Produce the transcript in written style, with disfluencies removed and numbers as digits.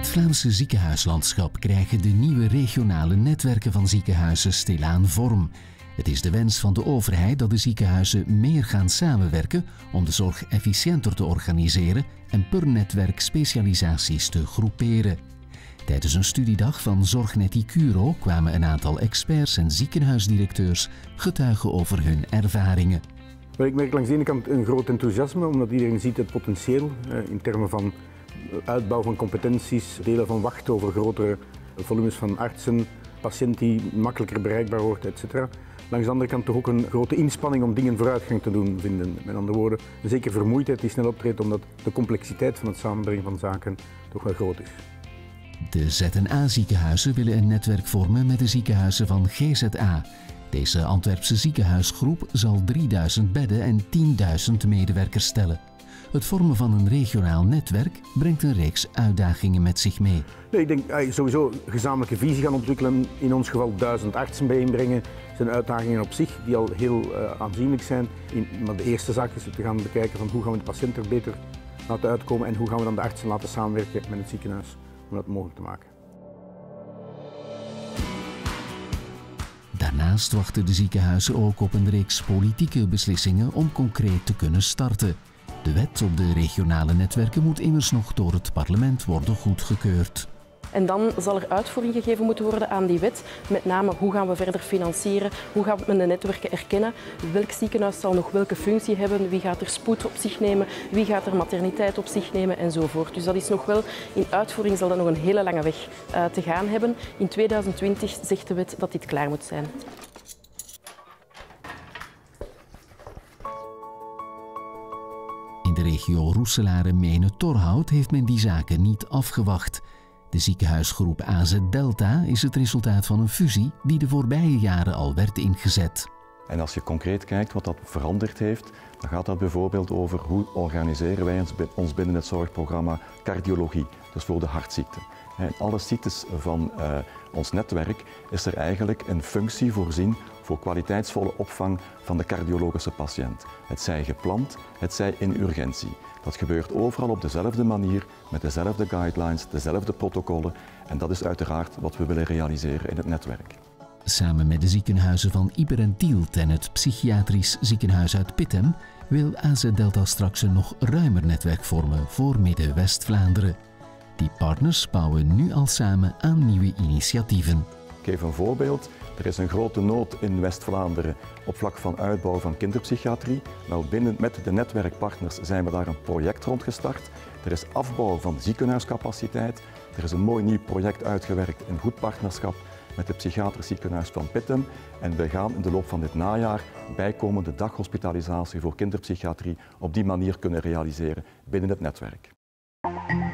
het Vlaamse ziekenhuislandschap krijgen de nieuwe regionale netwerken van ziekenhuizen stilaan vorm. Het is de wens van de overheid dat de ziekenhuizen meer gaan samenwerken om de zorg efficiënter te organiseren en per netwerk specialisaties te groeperen. Tijdens een studiedag van Zorgnet Icuro kwamen een aantal experts en ziekenhuisdirecteurs getuigen over hun ervaringen. Ik merk langs de ene kant een groot enthousiasme, omdat iedereen ziet het potentieel in termen van uitbouw van competenties, delen van wacht over grotere volumes van artsen, patiënt die makkelijker bereikbaar wordt, etc. Langs de andere kant toch ook een grote inspanning om dingen vooruitgang te doen vinden. Met andere woorden, een zekere vermoeidheid die snel optreedt omdat de complexiteit van het samenbrengen van zaken toch wel groot is. De ZNA-ziekenhuizen willen een netwerk vormen met de ziekenhuizen van GZA. Deze Antwerpse ziekenhuisgroep zal 3000 bedden en 10.000 medewerkers stellen. Het vormen van een regionaal netwerk brengt een reeks uitdagingen met zich mee. Nee, ik denk sowieso een gezamenlijke visie gaan ontwikkelen, in ons geval 1000 artsen bijeenbrengen, zijn uitdagingen op zich die al heel aanzienlijk zijn. Maar de eerste zaak is te gaan bekijken van hoe gaan we de patiënt er beter laten uitkomen en hoe gaan we dan de artsen laten samenwerken met het ziekenhuis om dat mogelijk te maken. Daarnaast wachten de ziekenhuizen ook op een reeks politieke beslissingen om concreet te kunnen starten. De wet op de regionale netwerken moet immers nog door het parlement worden goedgekeurd. En dan zal er uitvoering gegeven moeten worden aan die wet. Met name hoe gaan we verder financieren, hoe gaan we de netwerken erkennen, welk ziekenhuis zal nog welke functie hebben, wie gaat er spoed op zich nemen, wie gaat er materniteit op zich nemen enzovoort. Dus dat is nog wel, in uitvoering zal dat nog een hele lange weg te gaan hebben. In 2020 zegt de wet dat dit klaar moet zijn. In de regio Roeselare-Menen-Torhout heeft men die zaken niet afgewacht. De ziekenhuisgroep AZ Delta is het resultaat van een fusie die de voorbije jaren al werd ingezet. En als je concreet kijkt wat dat veranderd heeft, dan gaat dat bijvoorbeeld over hoe organiseren wij ons binnen het zorgprogramma cardiologie, dus voor de hartziekten. In alle ziektes van ons netwerk is er eigenlijk een functie voorzien voor kwaliteitsvolle opvang van de cardiologische patiënt. Het zij gepland, het zij in urgentie. Dat gebeurt overal op dezelfde manier, met dezelfde guidelines, dezelfde protocollen. En dat is uiteraard wat we willen realiseren in het netwerk. Samen met de ziekenhuizen van Yper en Tielt en het psychiatrisch ziekenhuis uit Pittem wil AZ Delta straks een nog ruimer netwerk vormen voor Midden-West-Vlaanderen. Die partners bouwen nu al samen aan nieuwe initiatieven. Ik geef een voorbeeld. Er is een grote nood in West-Vlaanderen op vlak van uitbouw van kinderpsychiatrie. Nou, met de netwerkpartners zijn we daar een project rond gestart. Er is afbouw van ziekenhuiscapaciteit. Er is een mooi nieuw project uitgewerkt in goed partnerschap met het psychiatrisch ziekenhuis van Pittem. En we gaan in de loop van dit najaar bijkomende daghospitalisatie voor kinderpsychiatrie op die manier kunnen realiseren binnen het netwerk.